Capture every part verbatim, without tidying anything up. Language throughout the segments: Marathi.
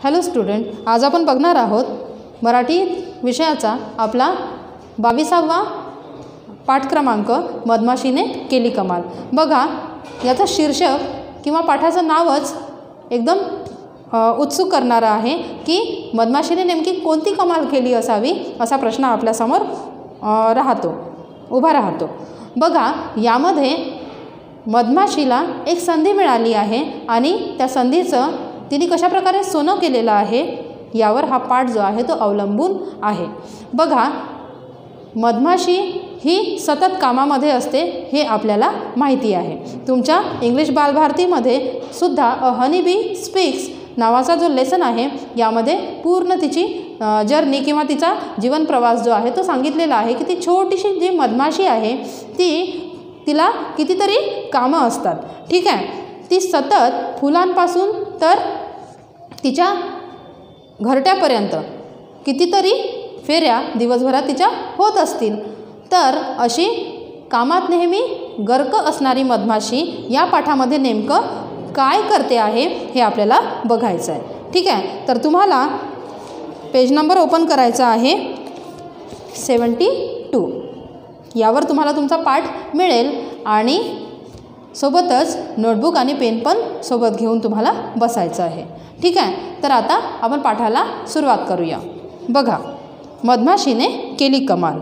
हॅलो स्टुडंट, आज आपण बघणार आहोत मराठी विषयाचा आपला बावीसावा पाठ क्रमांक मधमाशीने केली कमाल। बघा, याचं शीर्षक किंवा पाठाचं नावच एकदम उत्सुक करणारं आहे की मधमाशीने नेमकी कोणती कमाल केली असावी असा प्रश्न आपल्यासमोर राहतो उभा राहतो। बघा, यामध्ये मधमाशीला एक संधी मिळाली आहे आणि त्या संधीचं तिने कशा प्रकारे सोनं केलेलं आहे यावर हा पाठ जो आहे तो अवलंबून आहे। बघा, मधमाशी ही सतत कामामध्ये असते हे आपल्याला माहिती आहे। तुमच्या इंग्लिश बालभारतीमध्ये सुद्धा अ हनी बी स्पीक्स नावाचा जो लेसन आहे यामध्ये पूर्ण तिची जर्नी किंवा तिचा जीवन प्रवास जो आहे तो सांगितलेला आहे की ती छोटीशी जी मधमाशी आहे ती तिला कितीतरी कामं असतात। ठीक आहे, ती सतत फुलांपासून तर तिच्या घरट्यापर्यंत कितीतरी फेऱ्या दिवसभरात तिच्या होत असतील। तर अशी कामात नेहमी गर्क असणारी मधमाशी या पाठामध्ये नेमकं काय करते आहे हे आपल्याला बघायचं आहे। ठीक आहे, तर तुम्हाला पेज नंबर ओपन करायचा आहे सेवन्टी टू। यावर तुम्हाला तुमचा पाठ मिळेल आणि सोबतच नोटबुक आणि पेन पण सोबत घेऊन तुम्हाला बसायचं आहे। ठीक आहे, तर आता आपण पाठाला सुरुवात करूया। बघा, मधमाशीने केली कमाल।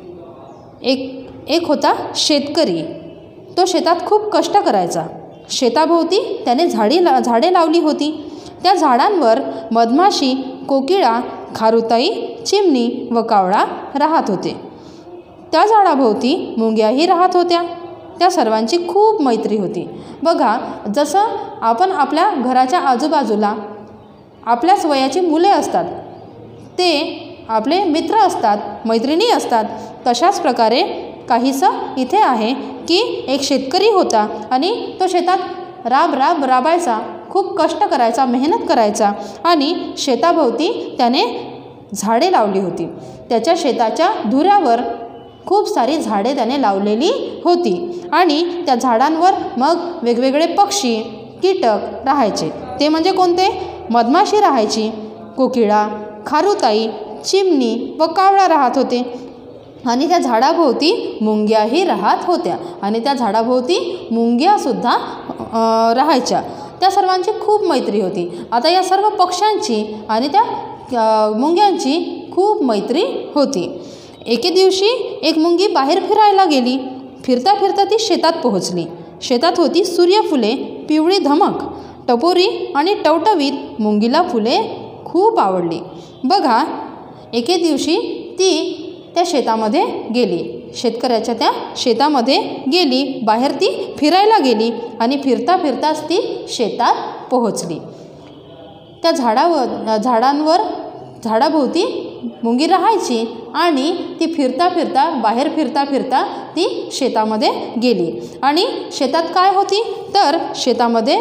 एक एक होता शेतकरी, तो शेतात खूप कष्ट करायचा। शेताभोवती त्याने झाडी झाडे लावली होती। त्या झाडांवर मधमाशी, कोकिळा, खारुताई, चिमणी व कावळा राहत होते। त्या झाडाभोवती मुंग्याही राहत होत्या। त्या सर्वांची खूप मैत्री होती। बघा, जसं आपण आपल्या घराच्या आजूबाजूला आपल्याच वयाची मुले असतात, ते आपले मित्र असतात, मैत्रिणी असतात, तशाच प्रकारे काहीसं इथे आहे की एक शेतकरी होता आणि तो शेतात राब राब राबायचा, खूप कष्ट करायचा, मेहनत करायचा आणि शेताभोवती त्याने झाडे लावली होती। त्याच्या शेताच्या धुऱ्यावर खूप सारी झाडे त्याने लावलेली होती आणि त्या झाडांवर मग वेगवेगळे पक्षी, कीटक राहायचे। ते म्हणजे कोणते? मधमाशी राहायची, कोकिळा, खारुताई, चिमणी व कावळा राहत होते आणि त्या झाडाभोवती मुंग्याही राहत होत्या आणि त्या झाडाभोवती मुंग्यासुद्धा राहायच्या। त्या सर्वांची खूप मैत्री होती। आता या सर्व पक्ष्यांची आणि त्या मुंग्यांची खूप मैत्री होती। एके दिवशी एक मुंगी बाहेर फिरायला गेली। फिरता फिरता ती शेतात पोहोचली। शेतात होती सूर्यफुले, पिवळी धमक, टपोरी आणि टवटवीत। मुंगीला फुले खूप आवडली। बघा, एके दिवशी ती त्या शेतामध्ये गेली, शेतकऱ्याच्या त्या शेतामध्ये गेली, बाहेर ती फिरायला गेली आणि फिरता फिरताच ती शेतात पोहोचली। त्या झाडावर झाडांवर झाडाभोवती मुंगी राहायची आणि ती फिरता फिरता बाहेर फिरता फिरता ती शेतामध्ये गेली आणि शेतात काय होती तर शेतामध्ये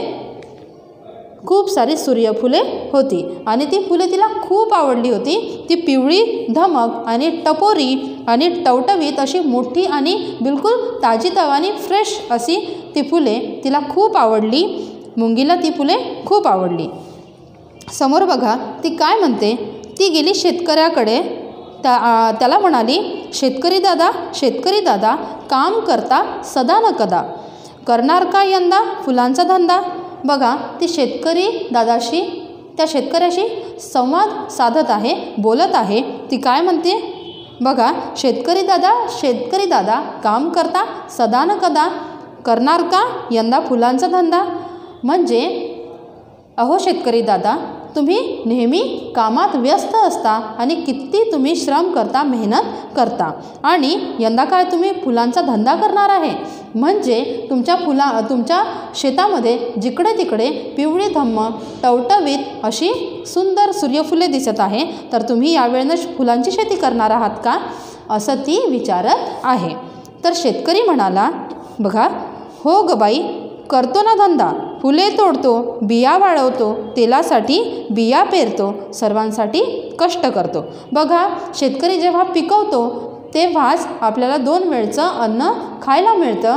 खूप सारी सूर्यफुले होती आणि ती फुले तिला खूप आवडली होती। ती पिवळी धमक आणि टपोरी आणि टवटवीत अशी मोठी आणि बिलकुल ताजीतवानी फ्रेश अशी ती फुले तिला खूप आवडली। मुंगीला ती फुले खूप आवडली। समोर बघा, ती काय म्हणते, ती गेली शेतकऱ्याकडे, त्या त्याला म्हणाली, शेतकरी दादा, शेतकरी दादा, काम करता सदा न कदा, करणार का यंदा फुलांचा धंदा। बघा, ती शेतकरी दादाशी, त्या शेतकऱ्याशी संवाद साधत आहे, बोलत आहे। ती काय म्हणते बघा, शेतकरी दादा, शेतकरी दादा, काम करता सदा न कदा, करणार का यंदा फुलांचा धंदा। म्हणजे, अहो शेतकरी दादा, तुम्ही नेहमी कामात व्यस्त असता आणि किती तुम्ही श्रम करता, मेहनत करता आणि यंदा काय तुम्ही फुलांचा धंदा करणार आहे। म्हणजे तुमच्या फुला तुमच्या शेतामध्ये जिकडे तिकडे पिवळी धम्म, टवटवीत अशी सुंदर सूर्यफुले दिसत आहे, तर तुम्ही यावेळेनं फुलांची शेती करणार आहात का असं ती विचारत आहे। तर शेतकरी म्हणाला, बघा, हो ग बाई, करतो ना धंदा, फुले तोडतो, बिया वाळवतो, तेलासाठी बिया पेरतो, सर्वांसाठी कष्ट करतो। बघा, शेतकरी जेव्हा पिकवतो तेव्हाच आपल्याला दोन वेळचं अन्न खायला मिळतं।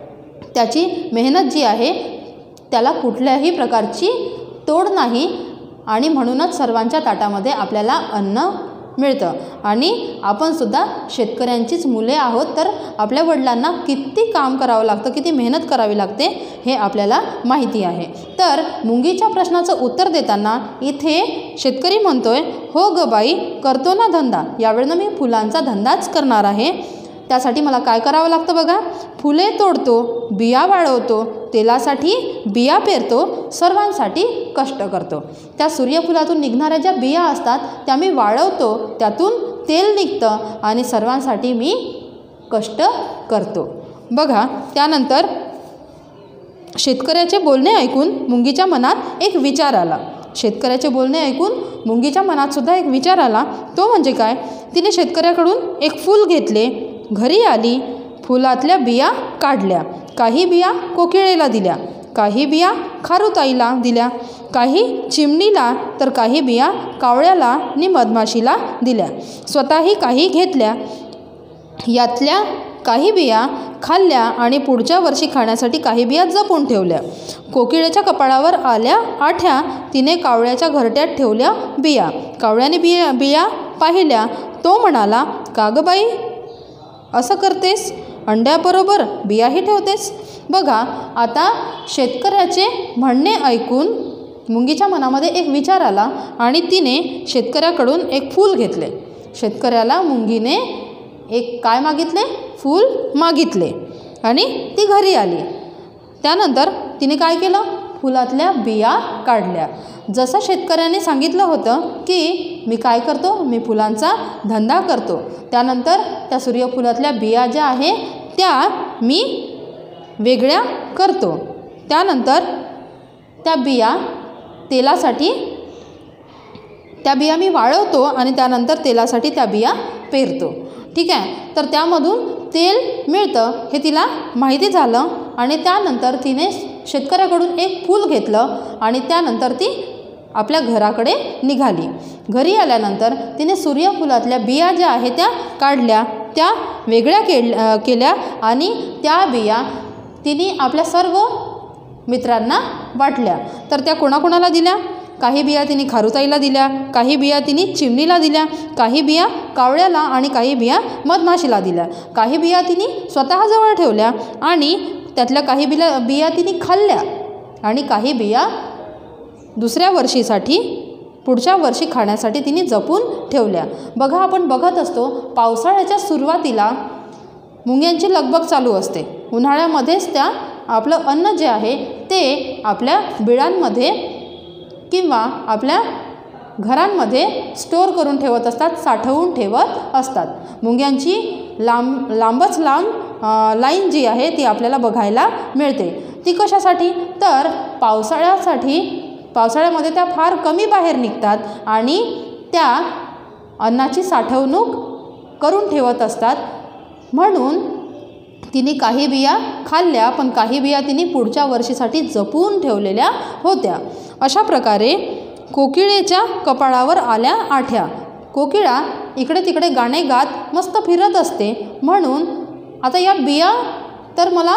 त्याची मेहनत जी आहे त्याला कुठल्याही प्रकारची तोड नाही, आणि म्हणूनच सर्वांच्या ताटामध्ये आपल्याला अन्न मिळतं। आणि आपण सुद्धा शेतकऱ्यांचीच मुले आहोत, तर आपल्या वडिलांना किती काम करावं लागतं, किती मेहनत करावी लागते हे आपल्याला माहिती आहे। तर मुंगीच्या प्रश्नाचं उत्तर देताना इथे शेतकरी म्हणतोय, हो ग बाई करतो ना धंदा, यावेळेनं मी फुलांचा धंदाच करणार आहे। त्यासाठी मला काय करावं लागतं बघा, फुले तोडतो, बिया वाळवतो, तेलासाठी बिया पेरतो, सर्वांसाठी कष्ट करतो। त्या सूर्यफुलातून निघणाऱ्या ज्या बिया असतात त्या मी वाळवतो, त्यातून तेल निघतं आणि सर्वांसाठी मी कष्ट करतो। बघा, त्यानंतर शेतकऱ्याचे बोलणे ऐकून मुंगीच्या मनात एक विचार आला। शेतकऱ्याचे बोलणे ऐकून मुंगीच्या मनात सुद्धा एक विचार आला। तो म्हणजे काय, तिने शेतकऱ्याकडून एक फूल घेतले, घरी आली, फुलातल्या बिया काढल्या, काही बिया कोकिळेला दिल्या, काही बिया खारुताईला दिल्या, काही चिमणीला, तर काही बिया कावळ्याला आणि मधमाशीला दिल्या, स्वतःही काही घेतल्या। यातल्या काही बिया खाल्ल्या आणि पुढच्या वर्षी खाण्यासाठी काही बिया जपून ठेवल्या। कोकिळेच्या कपाळावर आल्या आठ्या, तिने कावळ्याच्या घरट्यात ठेवल्या बिया। कावळ्याने बिया बिया पाहिल्या, तो म्हणाला, का ग बाई असं करतेस, अंड्याबरोबर बियाही ठेवतेस। बघा, आता शेतकऱ्याचे म्हणणे ऐकून मुंगीच्या मनामध्ये एक विचार आला आणि तिने शेतकऱ्याकडून एक फूल घेतले। शेतकऱ्याला मुंगीने एक काय मागितले, फूल मागितले आणि ती घरी आली। त्यानंतर तिने काय केलं, फुलातल्या बिया काढल्या। जसं शेतकऱ्याने सांगितलं होतं की मी काय करतो, मी फुलांचा धंदा करतो, त्यानंतर त्या सूर्यफुलातल्या बिया ज्या आहे त्या मी वेगळ्या करतो, त्यानंतर त्या बिया तेलासाठी त्या बिया मी वाळवतो आणि त्यानंतर तेलासाठी त्या बिया पेरतो। ठीक आहे, तर त्यामधून तेल मिळतं हे तिला माहिती झालं आणि त्यानंतर तिने शेतकऱ्याकडून एक फूल घेतलं आणि त्यानंतर ती आपल्या घराकडे निघाली। घरी आल्यानंतर तिने सूर्यफुलातल्या बिया ज्या आहेत त्या काढल्या, त्या वेगळ्या केल केल्या आणि त्या बिया तिने आपल्या सर्व मित्रांना वाटल्या। तर त्या कोणाकोणाला दिल्या, काही बिया तिने खारुताईला दिल्या, काही बिया तिने चिमणीला दिल्या, काही बिया कावळ्याला आणि काही बिया मधमाशीला दिल्या, काही बिया तिने स्वतःजवळ ठेवल्या आणि त्यातल्या काही बिया बिया तिने खाल्ल्या आणि काही बिया दुसऱ्या वर्षीसाठी पुढच्या वर्षी खाण्यासाठी तिने जपून ठेवल्या। बघा, आपण बघत असतो पावसाळ्याच्या सुरुवातीला मुंग्यांची लगबग चालू असते। उन्हाळ्यामध्येच त्या आपलं अन्न जे आहे ते आपल्या बिळांमध्ये किंवा आपल्या घरांमध्ये स्टोअर करून ठेवत असतात, साठवून ठेवत असतात। मुंग्यांची लांब लांबच लांब लाईन जी आहे ती आपल्याला बघायला मिळते। ती कशासाठी, तर पावसाळ्यासाठी पावसाळ्यामध्ये त्या फार कमी बाहेर निघतात आणि त्या अन्नाची साठवणूक करून ठेवत असतात। म्हणून तिने काही बिया खाल्ल्या, पण काही बिया तिने पुढच्या वर्षीसाठी जपून ठेवलेल्या होत्या। अशा प्रकारे कोकिळेच्या कपाळावर आल्या आठ्या। कोकिळा इकडे तिकडे गाणे गात मस्त फिरत असते, म्हणून आता या बिया तर मला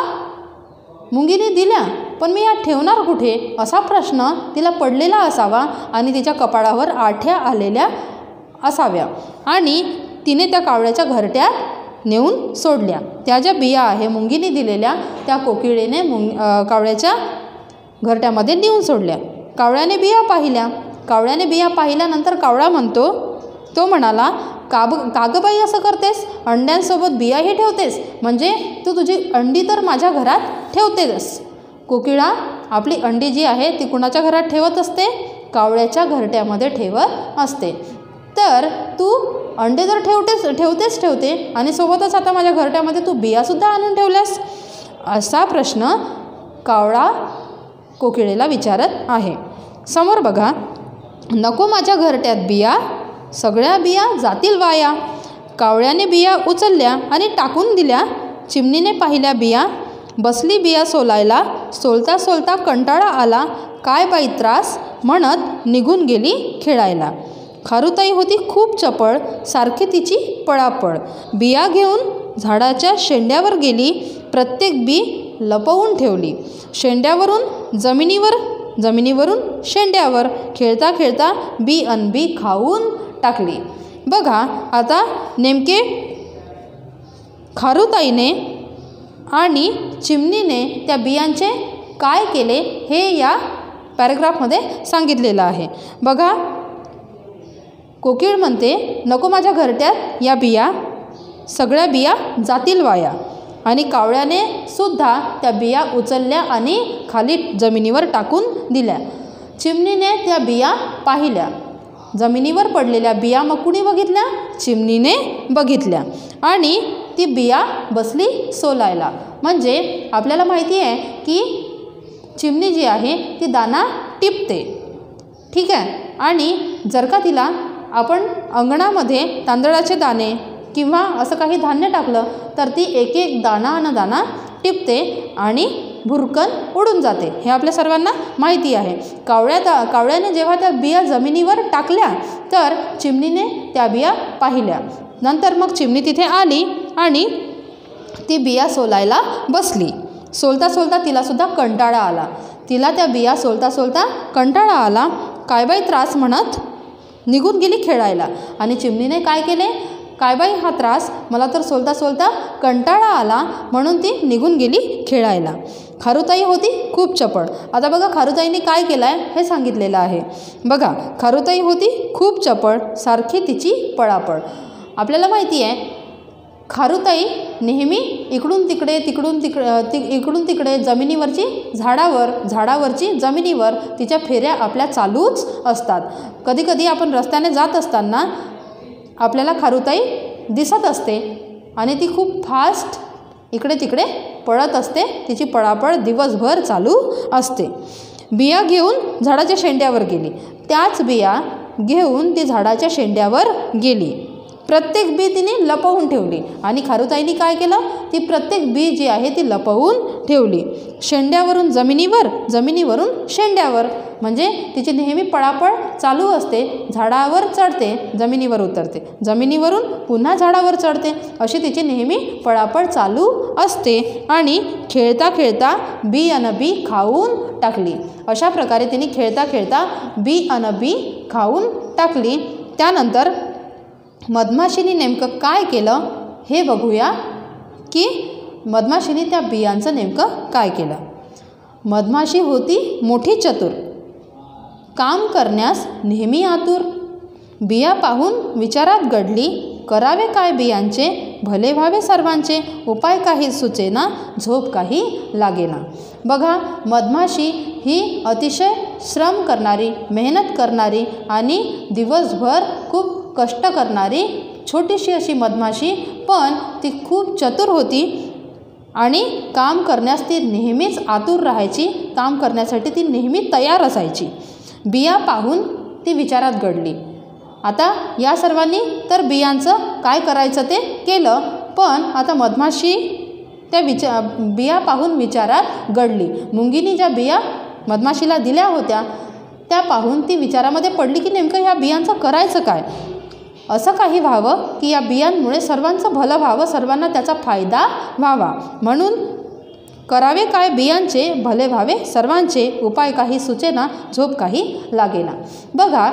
मुंगीने दिल्या, पण मी या ठेवणार कुठे असा प्रश्न तिला पडलेला असावा आणि तिच्या कपाळावर आठ्या आलेल्या असाव्या आणि तिने त्या कावळ्याच्या घरट्यात नेऊन सोडल्या। त्या ज्या बिया आहे मुंगीने दिलेल्या त्या कोकिळेने मुंग कावळ्याच्या घरट्यामध्ये नेऊन सोडल्या। कावळ्याने बिया पाहिल्या, कावळ्याने बिया पाहिल्यानंतर कावळा म्हणतो, तो म्हणाला, काब कागबाई असं करतेस, अंड्यांसोबत बियाही ठेवतेस, म्हणजे तू तुझी अंडी तर माझ्या घरात ठेवतेस। कोकिळा आपली अंडी जी आहे ती कुणाच्या घरात ठेवत असते, कावळ्याच्या घरट्यामध्ये ठेवत असते। तर तू अंडे तर ठेवतेस ठेवतेच ठेवते आणि सोबतच आता माझ्या घरट्यामध्ये तू बियासुद्धा आणून ठेवल्यास, असा प्रश्न कावळा कोकिळेला विचारत आहे। समोर बघा, नको माझ्या घरट्यात बिया, सगळ्या बिया जातील वाया। कावळ्याने बिया उचलल्या आणि टाकून दिल्या, चिमणीने पाहिल्या बिया, बसली बिया सोलायला, सोलता सोलता कंटाळा आला, काय बाई त्रास म्हणत निघून गेली खेळायला। खारुताई होती खूप चपळ, सारखी तिची पळापळ, बिया घेऊन झाडाच्या शेंड्यावर गेली, प्रत्येक बी लपवून ठेवली, शेंड्यावरून जमिनीवर जमिनीवरून शेंड्यावर, खेळता खेळता बी अन बी खाऊन टाकली. बघा आता नेमके खारुताईने आणि चिमणीने त्या बियांचे काय केले हे या पॅरेग्राफमध्ये सांगितलेलं आहे. बघा, कोकिळ म्हणते, नको माझ्या घरट्यात या बिया, सगळ्या बिया जातील वाया. आणि कावळ्याने सुद्धा त्या बिया उचलल्या आणि खाली जमिनीवर टाकून दिल्या. चिमणीने त्या बिया पाहिल्या. जमिनीवर पडलेल्या बिया मग कुणी बघितल्या? चिमणीने बघितल्या. आणि ती बिया बसली सोलायला. म्हणजे आपल्याला माहिती आहे की चिमणी जी आहे ती दाणा टिपते, ठीक आहे. आणि जर का तिला आपण अंगणामध्ये तांदळाचे दाणे किंवा असं काही धान्य टाकलं तर ती एक एक दाणा न दाणा टिपते आणि भुरकन उडून जाते. हे आपल्या सर्वांना माहिती आहे. कावळ्या कावळ्याने जेव्हा त्या बिया जमिनीवर टाकल्या तर चिमणीने त्या बिया पाहिल्या. नंतर मग चिमणी तिथे आली आणि ती बिया सोलायला बसली. सोलता सोलता तिलासुद्धा कंटाळा आला. तिला त्या बिया सोलता सोलता कंटाळा आला. काय बाई त्रास म्हणत निघून गेली खेळायला. आणि चिमणीने काय केले? काय बाई हा त्रास, मला तर सोलता सोलता कंटाळा आला म्हणून ती निघून गेली खेळायला. खारुताई होती खूप चपळ. आता बघा खारुताईने काय केलं आहे हे सांगितलेलं आहे. बघा, खारुताई होती खूप चपळ, सारखी तिची पळापळ. आपल्याला माहिती आहे खारुताई नेहमी इकडून तिकडे तिकडून तिकडे ति इकडून तिकडे जमिनीवरची झाडावर झाडावरची जमिनीवर तिच्या फेऱ्या आपल्या चालूच असतात. कधीकधी आपण रस्त्याने जात असताना आपल्याला खारुताई दिसत असते आणि ती खूप फास्ट इकडे तिकडे पळत असते. तिची पळापळ दिवसभर चालू असते. बिया घेऊन झाडाच्या शेंड्यावर गेली. त्याच बिया घेऊन ती झाडाच्या शेंड्यावर गेली. प्रत्येक बी तिने लपवून ठेवली. आणि खारुताईने काय केलं? ती प्रत्येक बी जी आहे ती लपवून ठेवली. शेंड्यावरून जमिनीवर, जमिनीवरून शेंड्यावर. म्हणजे तिची नेहमी पळापळ चालू असते. झाडावर चढते, जमिनीवर उतरते, जमिनीवरून पुन्हा झाडावर चढते, अशी तिची नेहमी पळापळ चालू असते. आणि खेळता खेळता बी अन बी खाऊन टाकली. अशा प्रकारे तिने खेळता खेळता बी अन बी खाऊन टाकली. त्यानंतर मधमाशीने नेमकं काय केलं हे बघूया की मधमाशीने त्या बियांचं नेमकं काय केलं. मधमाशी होती मोठी चतुर, काम करण्यास नेहमी आतुर. बिया पाहून विचारात गडली, करावे काय बियांचे, भले व्हावे सर्वांचे. उपाय काही सुचेना, झोप काही लागेना. बघा, मधमाशी ही अतिशय श्रम करणारी, मेहनत करणारी आणि दिवसभर खूप कष्ट करणारी छोटीशी अशी मधमाशी, पण ती खूप चतुर होती आणि काम करण्यास ती नेहमीच आतुर राहायची. काम करण्यासाठी ती नेहमी तयार असायची. बिया पाहून ती विचारात गडली. आता या सर्वांनी तर बियांचं काय करायचं ते केलं, पण आता मधमाशी त्या विचा बिया पाहून विचारात गडली. मुंगीनी ज्या बिया मधमाशीला दिल्या होत्या त्या पाहून ती विचारामध्ये पडली की नेमकं ह्या बियांचं करायचं काय. असं काही व्हावं की या बियांमुळे सर्वांचं भलं व्हावं, सर्वांना त्याचा फायदा व्हावा. म्हणून करावे काय बियांचे, भले व्हावे सर्वांचे. उपाय काही सुचेना, झोप काही लागेना. बघा,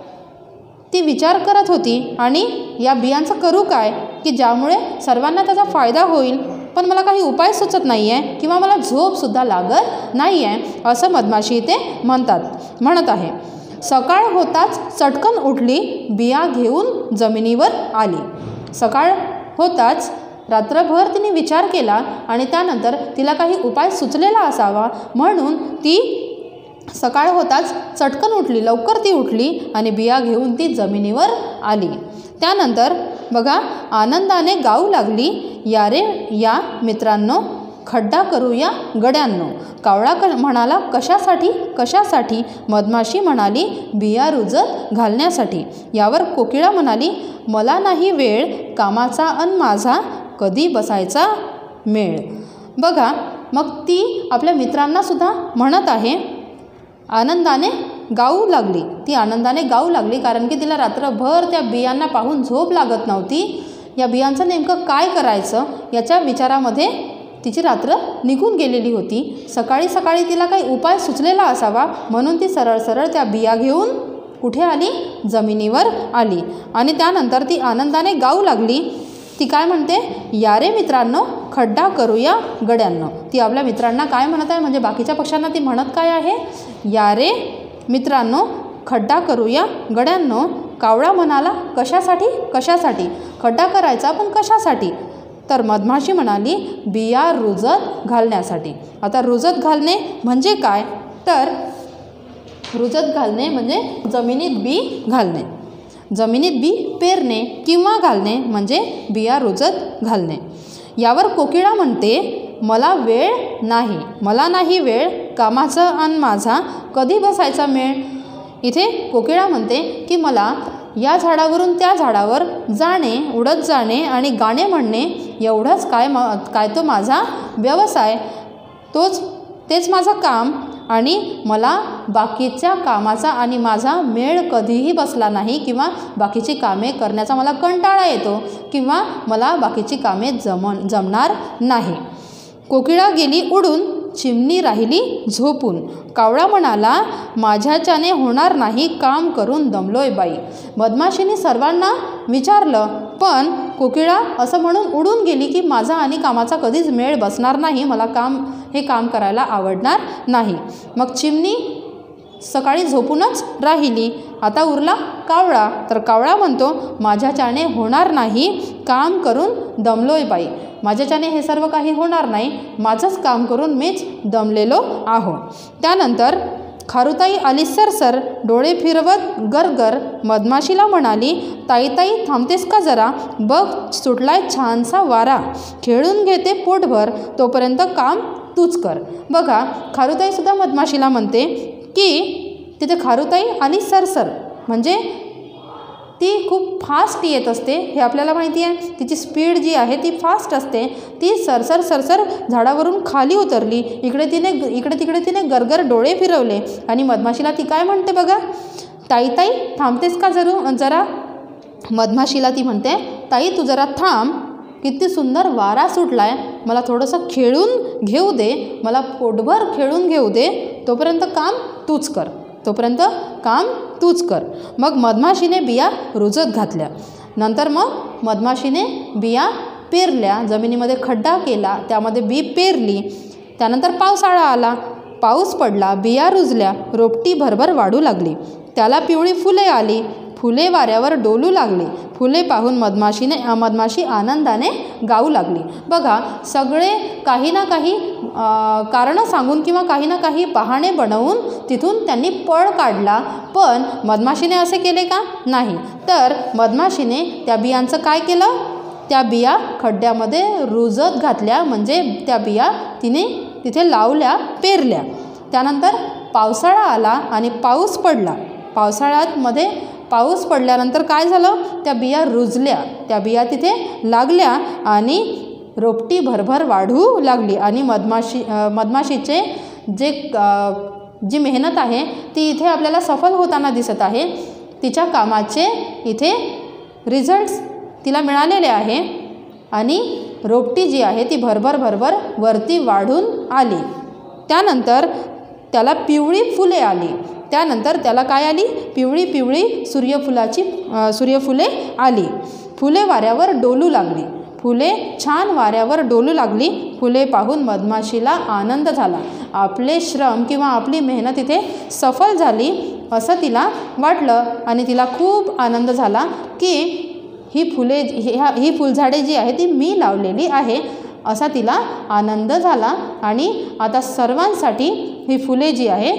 ती विचार करत होती आणि या बियांचं करू काय की ज्यामुळे सर्वांना त्याचा फायदा होईल, पण मला काही उपाय सुचत नाही आहे किंवा मला झोपसुद्धा लागत नाही आहे, असं मधमाशी इथे म्हणतात म्हणत आहे. सकाळ होताच चटकन उठली, बिया घेऊन जमिनीवर आली. सकाळ होताच रात्रभर तिने विचार केला आणि त्यानंतर तिला काही उपाय सुचलेला असावा म्हणून ती सकाळ होताच चटकन उठली, लवकर ती उठली आणि बिया घेऊन ती जमिनीवर आली. त्यानंतर बघा, आनंदाने गाऊ लागली, या रे या मित्रांनो, खड्डा करूया गड्यांनो. कावळा क म्हणाला कशासाठी कशासाठी. मधमाशी म्हणाली बिया रुजत घालण्यासाठी. यावर कोकिळा म्हणाली मला नाही वेळ, कामाचा अन माझा कधी बसायचा मेळ. बघा, मग ती आपल्या मित्रांनासुद्धा म्हणत आहे. आनंदाने गाऊ लागली, ती आनंदाने गाऊ लागली कारण की तिला रात्रभर त्या बियांना पाहून झोप लागत नव्हती. या बियांचं नेमकं काय करायचं याच्या विचारामध्ये तिची रात्र निघून गेलेली होती. सकाळी सकाळी तिला काही उपाय सुचलेला असावा म्हणून ती सरळ सरळ त्या बिया घेऊन कुठे आली? जमिनीवर आली. आणि त्यानंतर ती आनंदाने गाऊ लागली. ती काय म्हणते? या रे मित्रांनो, खड्डा करूया गड्यांनो. ती आपल्या मित्रांना काय म्हणत आहे? म्हणजे बाकीच्या पक्ष्यांना ती म्हणत काय आहे? या रे मित्रांनो, खड्डा करूया गड्यांनो. कावळा म्हणाला, कशासाठी? कशासाठी खड्डा करायचा, पण कशासाठी? तर मधमाशी म्हणाली, बिया रुजत घालण्यासाठी. आता रुजत घालणे म्हणजे काय? तर रुजत घालणे म्हणजे जमिनीत बी घालणे. जमिनीत बी पेरणे किंवा घालणे म्हणजे बिया रुजत घालणे. यावर कोकिळा म्हणते, मला वेळ नाही, मला नाही वेळ, कामाचा अन माझा कधी बसायचा मेळ. इथे कोकिळा म्हणते की मला या झाडावरून त्या झाडावर जाणे, उडत जाणे आणि गाणे म्हणणे एवढंच काय मा काय तो माझा व्यवसाय, तोच तेच माझं काम. आणि मला बाकीच्या कामाचा आणि माझा मेळ कधीही बसला नाही किंवा बाकीची कामे करण्याचा मला कंटाळा येतो किंवा मला बाकीची कामे जमन जमणार नाही. कोकिळा गेली उडून, चिमणी राहिली झोपून. कावळा म्हणाला, माझ्याच्याने होणार नाही, काम करून दमलोय बाई. मधमाशीने सर्वांना विचारलं, पण कोकिळा असं म्हणून उडून गेली की माझा आणि कामाचा कधीच मेळ बसणार नाही, मला काम हे काम करायला आवडणार नाही. मग चिमणी सकाळी झोपूनच राहिली. आता उरला कावळा. तर कावळा म्हणतो, माझ्याच्याने होणार नाही, काम करून दमलोय बाई. माझ्याच्याने हे सर्व काही होणार नाही, माझंच काम करून मीच दमलेलो आहो. त्यानंतर खारुताई आली सरसर, डोळे फिरवत गरगर. मधमाशीला म्हणाली, ताई ताई थांबतेस का जरा, बघ सुटलाय छानसा वारा, खेळून घेते पोटभर, तोपर्यंत काम तूच कर. बघा, खारुताईसुद्धा मधमाशीला म्हणते की तिथे खारुताई आली सरसर म्हणजे ती खूप फास्ट येत असते, हे आपल्याला माहिती आहे. तिची स्पीड जी आहे ती फास्ट असते. ती सरसर सरसर झाडावरून खाली उतरली. इकडे तिने इकडे तिकडे तिने गरगर डोळे फिरवले आणि मधमाशीला ती काय म्हणते बघा, ताई ताई थांबतेस का जरू जरा. मधमाशीला ती म्हणते, ताई तू जरा थांब, किती सुंदर वारा सुटलाय, मला थोडंसं खेळून घेऊ दे, मला पोटभर खेळून घेऊ दे, तोपर्यंत काम तूच कर, तोपर्यंत काम तूच कर. मग मधमाशीने बिया रुजत घातल्या. नंतर मग मधमाशीने बिया पेरल्या, जमिनीमध्ये खड्डा केला, त्यामध्ये बी पेरली. त्यानंतर पावसाळा आला, पाऊस पडला, बिया रुजल्या, रोपटी भरभर वाढू लागली. त्याला पिवळी फुले आली, फुले वाऱ्यावर डोलू लागली. फुले पाहून मधमाशीने मधमाशी आनंदाने गाऊ लागली. बघा, सगळे काही ना काही कारणं सांगून किंवा काही ना काही बहाणे बनवून तिथून त्यांनी पळ काढला. पण मधमाशीने असे केले का? नाही. तर मधमाशीने त्या बियांचं काय केलं? त्या बिया खड्ड्यामध्ये रुजत घातल्या, म्हणजे त्या बिया तिने तिथे लावल्या, पेरल्या. त्यानंतर पावसाळा आला आणि पाऊस पडला. पावसाळ्यामध्ये पाऊस पडल्यानंतर काय झालं? त्या बिया रुजल्या, त्या बिया तिथे लागल्या आणि रोपटी भरभर वाढू लागली. आणि मधमाशी मधमाशीचे जे जी मेहनत आहे ती इथे आपल्याला सफल होताना दिसत आहे. तिच्या कामाचे इथे रिझल्ट्स तिला मिळालेले आहे आणि रोपटी जी आहे ती भरभर भरभर वरती वाढून आली. त्यानंतर त्याला पिवळी फुले आली. त्यानंतर त्याला काय आली? पिवळी पिवळी सूर्यफुलाची सूर्यफुले आली. फुले वाऱ्यावर डोलू लागली. फुले छान वाऱ्यावर डोलू लागली. फुले पाहून मधमाशीला आनंद झाला. आपले श्रम किंवा आपली मेहनत इथे सफल झाली असं तिला वाटलं आणि तिला खूप आनंद झाला की ही फुले ह्या ही फुलझाडे जी आहे ती मी लावलेली आहे असा तिला आनंद झाला. आणि आता सर्वांसाठी ही फुले जी आहे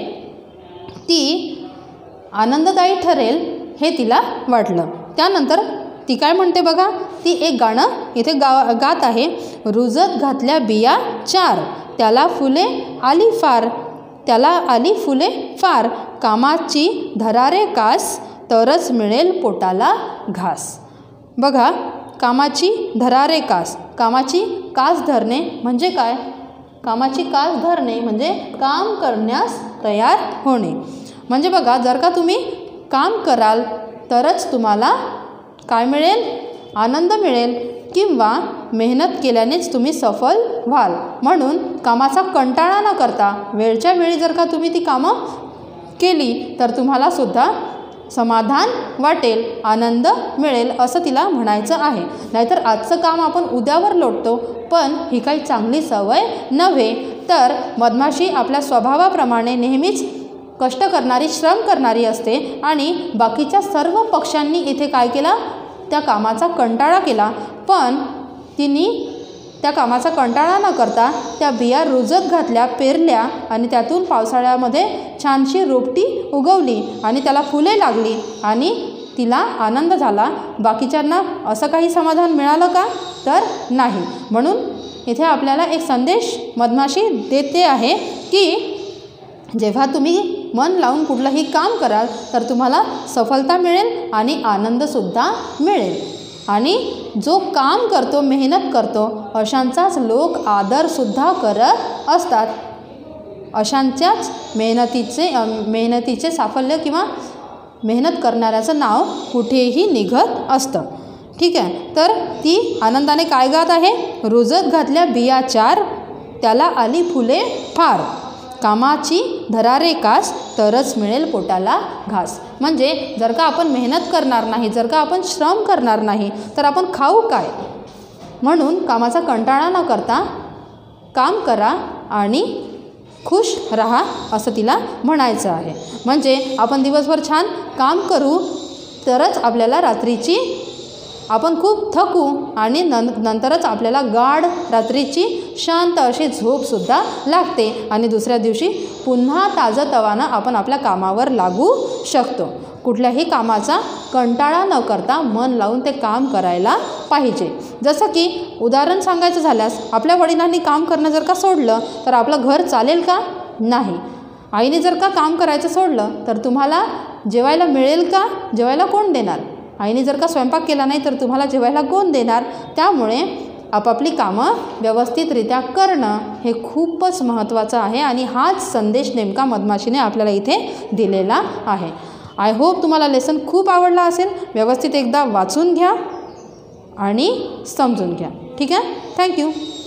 ती आनंददायी ठरेल हे तिला वाटलं. त्यानंतर ती काय म्हणते बघा, ती एक गाणं इथे गा गात आहे. रुजत घातल्या बिया चार, त्याला फुले आली फार, त्याला आली फुले फार, कामाची धरारे कास, तरच मिळेल पोटाला घास. बघा, कामाची धरारे कास, कामाची कास धरणे म्हणजे काय? कामाची कास धरणे म्हणजे काम करण्यास तयार होणे. म्हणजे बघा, जर का तुम्ही काम कराल तरच तुम्हाला काय मिळेल? आनंद मिळेल किंवा मेहनत केल्यानेच तुम्ही सफल व्हाल. म्हणून कामाचा कंटाळा न करता वेळच्या वेळी जर का तुम्ही ती कामं केली तर तुम्हाला सुद्धा समाधान वाटेल, आनंद मिळेल असं तिला म्हणायचं आहे. नाहीतर आजचं काम आपण उद्यावर लोटतो, पण ही काही चांगली सवय नव्हे. तर मधमाशी आपल्या स्वभावाप्रमाणे नेहमीच कष्ट करणारी, श्रम करणारी असते आणि बाकीच्या सर्व पक्ष्यांनी इथे काय केलं, त्या कामाचा कंटाळा केला. पण तिने त्या कामाचा कंटाळा न करता त्या बिया रुजत घातल्या, पेरल्या आणि त्यातून पावसाळ्यामध्ये छानशी रोपटी उगवली आणि त्याला फुले लागली आणि तिला आनंद झाला. बाकीच्यांना असं काही समाधान मिळालं का? तर नाही. म्हणून इथे आपल्याला एक संदेश मधमाशी देते आहे की जेव्हा तुम्ही मन लावून कुठलंही काम कराल तर तुम्हाला सफलता मिळेल आणि आनंदसुद्धा मिळेल. आणि जो काम करतो, मेहनत करतो, अशांचाच लोक आदरसुद्धा करत असतात. अशांच्याच मेहनतीचे मेहनतीचे साफल्य किंवा मेहनत करणाऱ्याचं नाव कुठेही निघत असतं. ठीक आहे. तर ती आनंदाने काय गात आहे? रुजत घातल्या बिया चार, त्याला आली फुले फार, कामाची धरारे कास, तरच मिळेल पोटाला घास. म्हणजे जर का आपण मेहनत करणार नाही, जर का आपण श्रम करणार नाही तर आपण खाऊ काय? म्हणून कामाचा कंटाळा न करता काम करा आणि खुश राहा असं तिला म्हणायचं आहे. म्हणजे आपण दिवसभर छान काम करू तरच आपल्याला रात्रीची आपण खूप थकू आणि नं नंतरच आपल्याला गाढ रात्रीची शांत अशी झोपसुद्धा लागते आणि दुसऱ्या दिवशी पुन्हा ताजंतवानं आपण आपल्या कामावर लागू शकतो. कुठल्याही कामाचा कंटाळा न करता मन लावून ते काम करायला पाहिजे. जसं की उदाहरण सांगायचं झाल्यास आपल्या वडिलांनी काम करणं जर का सोडलं तर आपलं घर चालेल का? नाही. आईने जर का काम करायचं सोडलं तर तुम्हाला जेवायला मिळेल का? जेवायला कोण देणार? आईने जर का स्वयंपाक केला नाही तर तुम्हाला जेवायला कोण देणार? त्यामुळे आपापली कामं व्यवस्थितरित्या करणं हे खूपच महत्त्वाचं आहे आणि हाच संदेश नेमका मधमाशीने आपल्याला इथे दिलेला आहे. आय होप तुम्हाला लेसन खूप आवडला असेल. व्यवस्थित एकदा वाचून घ्या आणि समजून घ्या. ठीक आहे. थँक्यू.